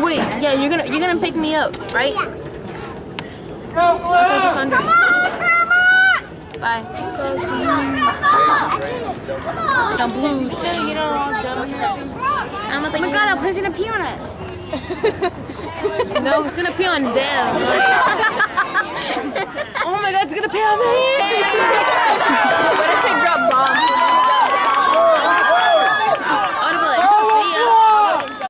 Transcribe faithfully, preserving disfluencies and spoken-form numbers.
Wait, yeah, you're gonna you're gonna pick me up, right? I'll take this under. Bye. Some blues. Still, you know, all dumb. I'm Oh my god, that play's gonna pee on us. No, it's gonna pee on them. Oh my god, it's gonna pee on me.